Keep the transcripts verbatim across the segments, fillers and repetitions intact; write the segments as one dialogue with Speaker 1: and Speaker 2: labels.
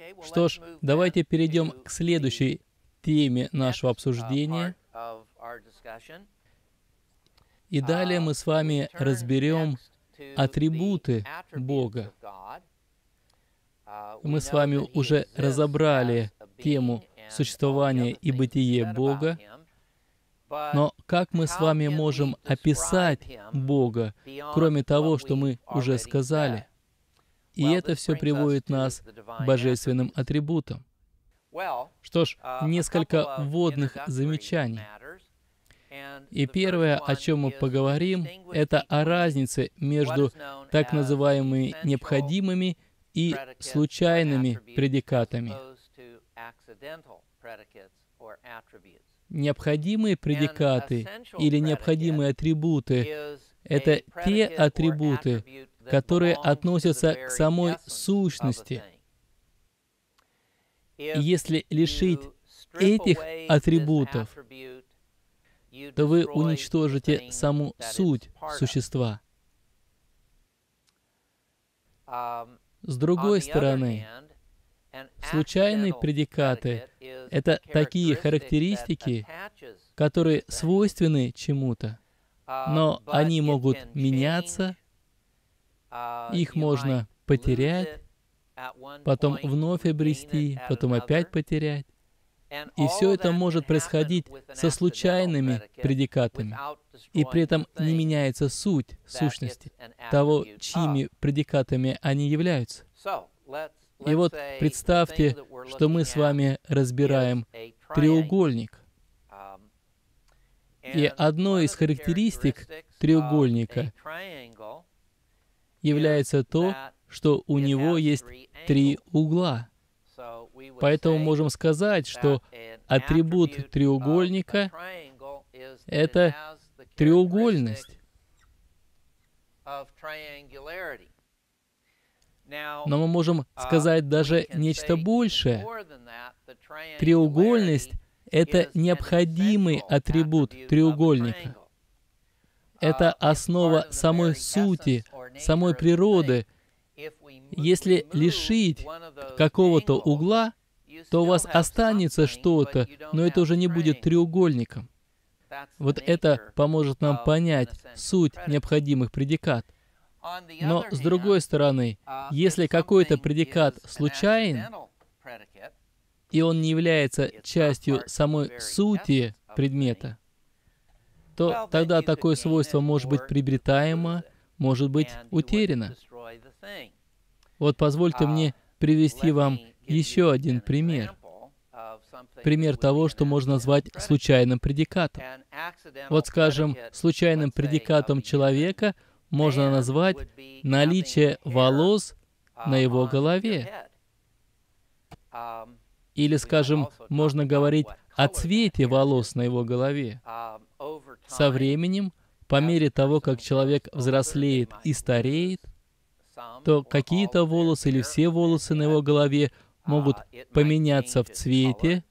Speaker 1: Что ж, давайте перейдем к следующей теме нашего обсуждения. И далее мы с вами разберем атрибуты Бога. Мы с вами уже разобрали тему существования и бытие Бога, но как мы с вами можем описать Бога, кроме того, что мы уже сказали? И это все приводит нас к божественным атрибутам. Что ж, несколько вводных замечаний. И первое, о чем мы поговорим, это о разнице между так называемыми необходимыми и случайными предикатами. Необходимые предикаты или необходимые атрибуты — это те атрибуты, которые относятся к самой сущности. И если лишить этих атрибутов, то вы уничтожите саму суть существа. С другой стороны, случайные предикаты — это такие характеристики, которые свойственны чему-то, но они могут меняться, их можно потерять, потом вновь обрести, потом опять потерять. И все это может происходить со случайными предикатами, и при этом не меняется суть сущности того, чьими предикатами они являются. И вот представьте, что мы с вами разбираем треугольник. И одной из характеристик треугольника является то, что у него есть три угла. Поэтому можем сказать, что атрибут треугольника — это треугольность. Но мы можем сказать даже нечто большее. Треугольность — это необходимый атрибут треугольника. Это основа самой сути, самой природы. Если лишить какого-то угла, то у вас останется что-то, но это уже не будет треугольником. Вот это поможет нам понять суть необходимых предикат. Но, с другой стороны, если какой-то предикат случайен, и он не является частью самой сути предмета, то тогда такое свойство может быть приобретаемо, может быть утеряно. Вот позвольте мне привести вам еще один пример. Пример того, что можно назвать случайным предикатом. Вот, скажем, случайным предикатом человека можно назвать наличие волос на его голове. Или, скажем, можно говорить о цвете волос на его голове. Со временем, по мере того, как человек взрослеет и стареет, то какие-то волосы или все волосы на его голове могут поменяться в цвете,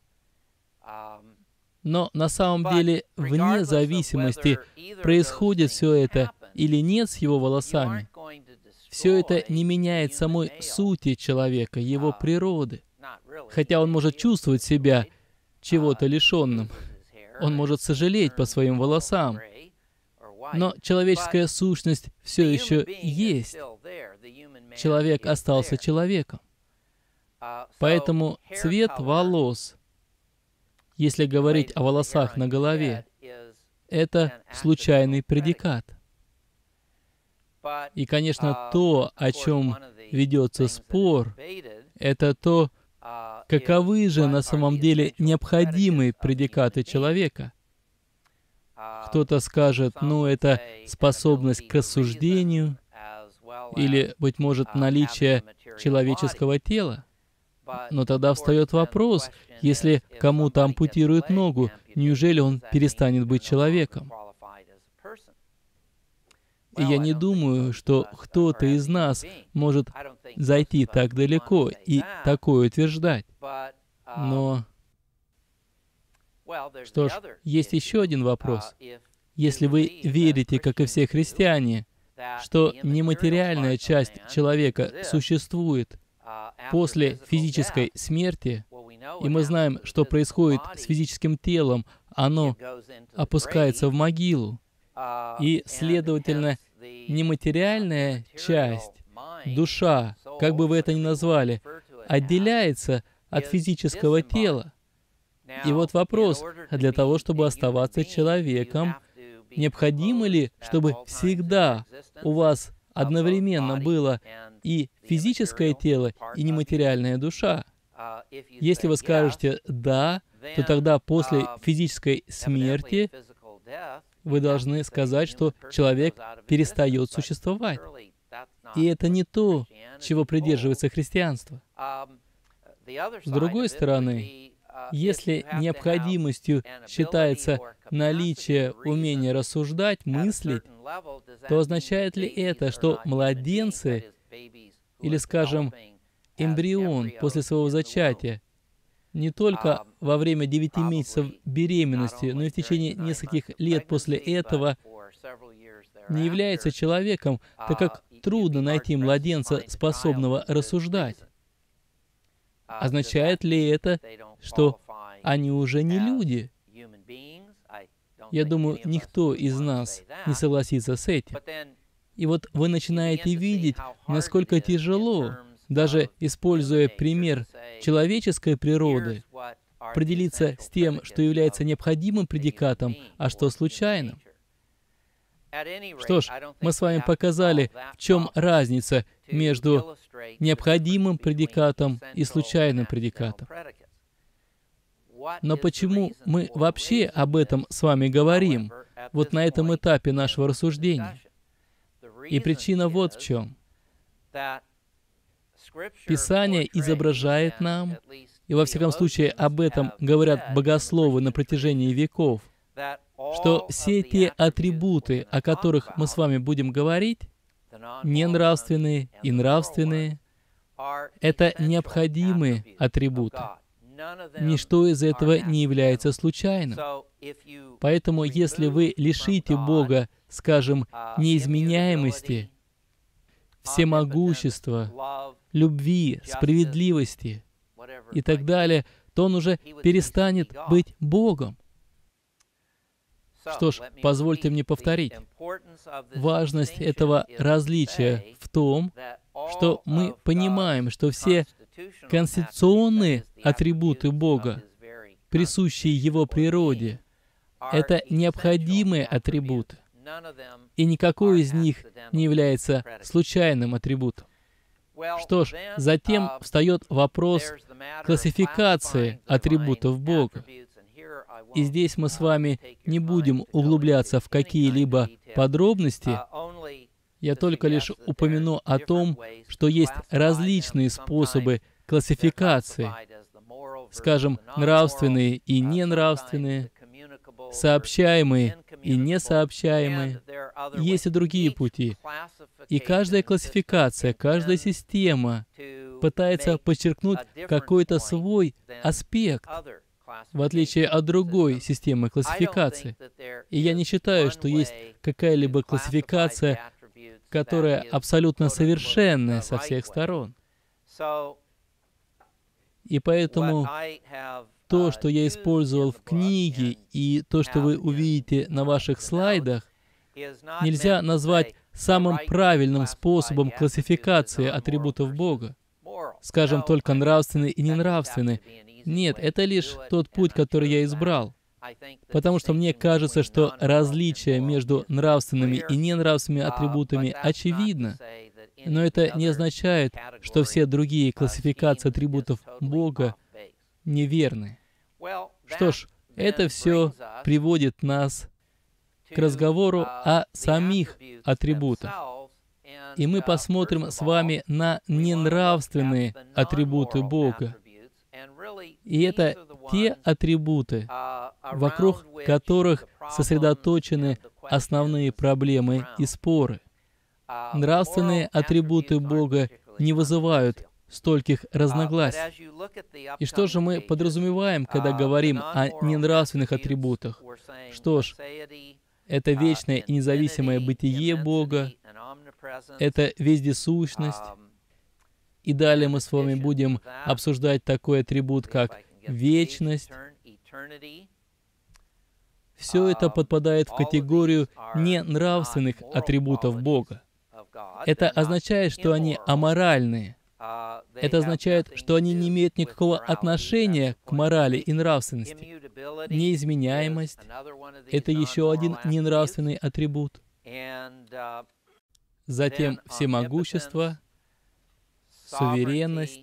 Speaker 1: но на самом деле, вне зависимости, происходит все это или нет с его волосами, все это не меняет самой сути человека, его природы. Хотя он может чувствовать себя чего-то лишенным, он может сожалеть по своим волосам, но человеческая сущность все еще есть. Человек остался человеком. Поэтому цвет волос, если говорить о волосах на голове, это случайный предикат. И, конечно, то, о чем ведется спор, это то, каковы же на самом деле необходимые предикаты человека. Кто-то скажет, ну, это способность к рассуждению, или, быть может, наличие человеческого тела. Но тогда встает вопрос, если кому-то ампутируют ногу, неужели он перестанет быть человеком? И я не думаю, что кто-то из нас может зайти так далеко и такое утверждать. Но, что ж, есть еще один вопрос. Если вы верите, как и все христиане, что нематериальная часть человека существует после физической смерти, и мы знаем, что происходит с физическим телом, оно опускается в могилу, и, следовательно, нематериальная часть, душа, как бы вы это ни назвали, отделяется от физического тела. И вот вопрос, для того, чтобы оставаться человеком, необходимо ли, чтобы всегда у вас одновременно было и физическое тело, и нематериальная душа? Если вы скажете «да», то тогда после физической смерти вы должны сказать, что человек перестает существовать. И это не то, чего придерживается христианство. С другой стороны, если необходимостью считается наличие умения рассуждать, мыслить, то означает ли это, что младенцы, или, скажем, эмбрион после своего зачатия, не только во время девяти месяцев беременности, но и в течение нескольких лет после этого не является человеком, так как трудно найти младенца, способного рассуждать? Означает ли это, что они уже не люди? Я думаю, никто из нас не согласится с этим. И вот вы начинаете видеть, насколько тяжело, даже используя пример человеческой природы, определиться с тем, что является необходимым предикатом, а что случайным. Что ж, мы с вами показали, в чем разница между необходимым предикатом и случайным предикатом. Но почему мы вообще об этом с вами говорим, вот на этом этапе нашего рассуждения? И причина вот в чем. Писание изображает нам, и во всяком случае об этом говорят богословы на протяжении веков, что все те атрибуты, о которых мы с вами будем говорить, ненравственные и нравственные, это необходимые атрибуты. Ничто из этого не является случайным. Поэтому, если вы лишите Бога, скажем, неизменяемости, всемогущества, любви, справедливости и так далее, то Он уже перестанет быть Богом. Что ж, позвольте мне повторить. Важность этого различия в том, что мы понимаем, что все конституционные атрибуты Бога, присущие Его природе, это необходимые атрибуты, и никакой из них не является случайным атрибутом. Что ж, затем встает вопрос классификации атрибутов Бога. И здесь мы с вами не будем углубляться в какие-либо подробности. Я только лишь упомяну о том, что есть различные способы классификации, скажем, нравственные и ненравственные, сообщаемые и несообщаемые. Есть и другие пути. И каждая классификация, каждая система пытается подчеркнуть какой-то свой аспект, в отличие от другой системы классификации. И я не считаю, что есть какая-либо классификация, которая абсолютно совершенная со всех сторон. И поэтому то, что я использовал в книге, и то, что вы увидите на ваших слайдах, нельзя назвать самым правильным способом классификации атрибутов Бога. Скажем, только нравственный и ненравственный. Нет, это лишь тот путь, который я избрал. Потому что мне кажется, что различие между нравственными и ненравственными атрибутами очевидно. Но это не означает, что все другие классификации атрибутов Бога неверны. Что ж, это все приводит нас к разговору о самих атрибутах. И мы посмотрим с вами на ненравственные атрибуты Бога. И это те атрибуты, вокруг которых сосредоточены основные проблемы и споры. Нравственные атрибуты Бога не вызывают стольких разногласий. И что же мы подразумеваем, когда говорим о ненравственных атрибутах? Что ж, это вечное и независимое бытие Бога, это вездесущность, И далее мы с вами будем обсуждать такой атрибут, как вечность. Все это подпадает в категорию ненравственных атрибутов Бога. Это означает, что они аморальные. Это означает, что они не имеют никакого отношения к морали и нравственности. Неизменяемость — это еще один ненравственный атрибут. Затем всемогущество, суверенность,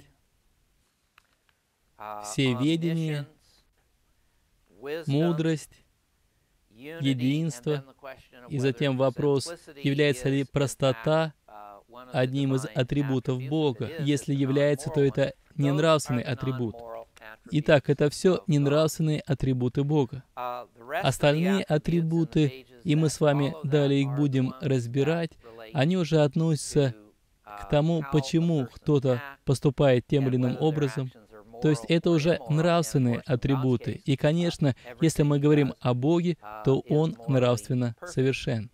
Speaker 1: всеведение, мудрость, единство. И затем вопрос, является ли простота одним из атрибутов Бога. Если является, то это ненравственный атрибут. Итак, это все ненравственные атрибуты Бога. Остальные атрибуты, и мы с вами далее их будем разбирать, они уже относятся к тому, почему кто-то поступает тем или иным образом. То есть это уже нравственные атрибуты. И, конечно, если мы говорим о Боге, то Он нравственно совершен.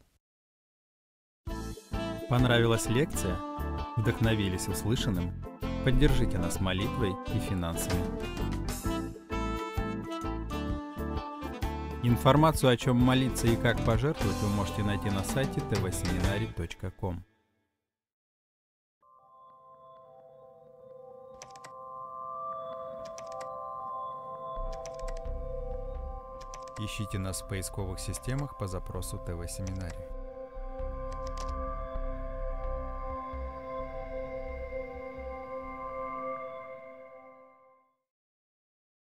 Speaker 2: Понравилась лекция? Вдохновились услышанным? Поддержите нас молитвой и финансами. Информацию, о чем молиться и как пожертвовать, вы можете найти на сайте тэ вэ семинарий точка ком. Ищите нас в поисковых системах по запросу тэ вэ Семинарий.